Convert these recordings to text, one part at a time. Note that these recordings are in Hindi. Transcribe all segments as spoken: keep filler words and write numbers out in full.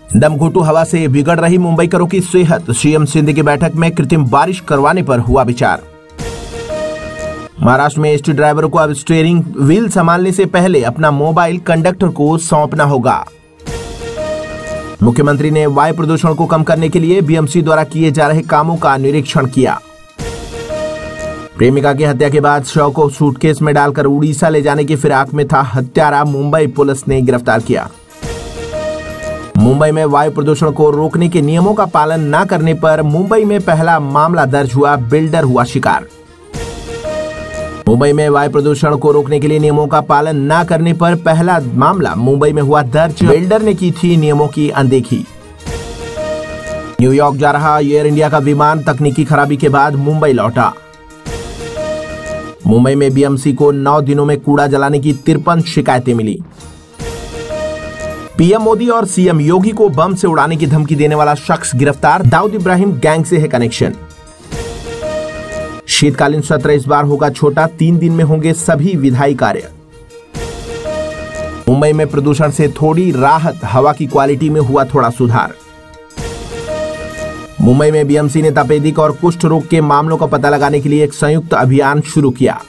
दमघोटू हवा से बिगड़ रही मुंबईकरों की सेहत, सीएम शिंदे की बैठक में कृत्रिम बारिश करवाने पर हुआ विचार। महाराष्ट्र में एसटी ड्राइवरों को अब स्टीयरिंग व्हील संभालने से पहले अपना मोबाइल कंडक्टर को सौंपना होगा। मुख्यमंत्री ने वायु प्रदूषण को कम करने के लिए बीएमसी द्वारा किए जा रहे कामों का निरीक्षण किया। प्रेमिका की हत्या के बाद शव को सूटकेस में डालकर उड़ीसा ले जाने की फिराक में था हत्यारा, मुंबई पुलिस ने गिरफ्तार किया। मुंबई में वायु प्रदूषण को रोकने के नियमों का पालन न करने पर मुंबई में पहला मामला दर्ज हुआ, बिल्डर हुआ शिकार। मुंबई में वायु प्रदूषण को रोकने के लिए नियमों का पालन न करने पर पहला मामला मुंबई में हुआ दर्ज, बिल्डर ने की थी नियमों की अनदेखी। न्यूयॉर्क जा रहा एयर इंडिया का विमान तकनीकी खराबी के बाद मुंबई लौटा। मुंबई में बीएमसी को नौ दिनों में कूड़ा जलाने की तिरपन शिकायतें मिली। पीएम मोदी और सीएम योगी को बम से उड़ाने की धमकी देने वाला शख्स गिरफ्तार, दाऊद इब्राहिम गैंग से है कनेक्शन। शीतकालीन सत्र इस बार होगा छोटा, तीन दिन में होंगे सभी विधायी कार्य। मुंबई में प्रदूषण से थोड़ी राहत, हवा की क्वालिटी में हुआ थोड़ा सुधार। मुंबई में बीएमसी ने तपेदिक और कुष्ठ रोग के मामलों का पता लगाने के लिए एक संयुक्त अभियान शुरू किया।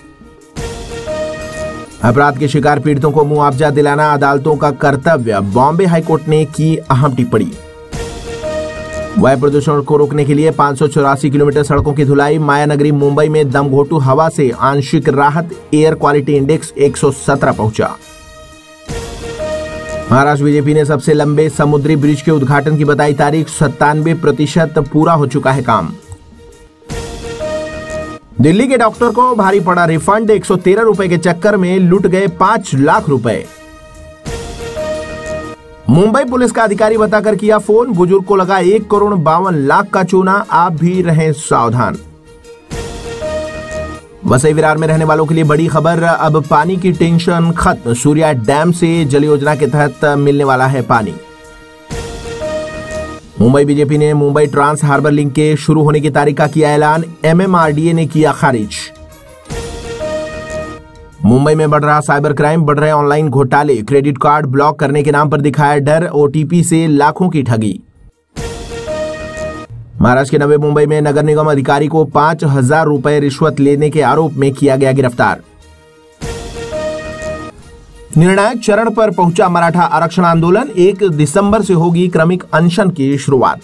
अपराध के शिकार पीड़ितों को मुआवजा दिलाना अदालतों का कर्तव्य, बॉम्बे हाईकोर्ट ने की अहम टिप्पणी। वायु प्रदूषण को रोकने के लिए पाँच सौ चौरासी किलोमीटर सड़कों की धुलाई, मायानगरी मुंबई में दमघोटू हवा से आंशिक राहत, एयर क्वालिटी इंडेक्स एक सौ सत्रह पहुंचा। महाराष्ट्र बीजेपी ने सबसे लंबे समुद्री ब्रिज के उद्घाटन की बताई तारीख, सत्तानवे प्रतिशत पूरा हो चुका है काम। दिल्ली के डॉक्टर को भारी पड़ा रिफंड, एक सौ तेरह रुपए के चक्कर में लुट गए पांच लाख रुपए। मुंबई पुलिस का अधिकारी बताकर किया फोन, बुजुर्ग को लगा एक करोड़ बावन लाख का चूना, आप भी रहें सावधान। वसई विरार में रहने वालों के लिए बड़ी खबर, अब पानी की टेंशन खत्म, सूर्या डैम से जल योजना के तहत मिलने वाला है पानी। मुंबई बीजेपी ने मुंबई ट्रांस हार्बर लिंक के शुरू होने की तारीख का किया ऐलान, एमएमआरडीए ने किया खारिज। मुंबई में बढ़ रहा साइबर क्राइम, बढ़ रहे ऑनलाइन घोटाले, क्रेडिट कार्ड ब्लॉक करने के नाम पर दिखाया डर, ओटीपी से लाखों की ठगी। महाराष्ट्र के नवे मुंबई में नगर निगम अधिकारी को पांच हजार रुपए रिश्वत लेने के आरोप में किया गया गिरफ्तार। निर्णायक चरण पर पहुंचा मराठा आरक्षण आंदोलन, एक दिसंबर से होगी क्रमिक अनशन की शुरुआत।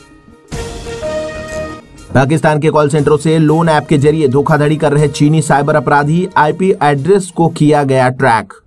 पाकिस्तान के कॉल सेंटरों से लोन ऐप के जरिए धोखाधड़ी कर रहे चीनी साइबर अपराधी, आईपी एड्रेस को किया गया ट्रैक।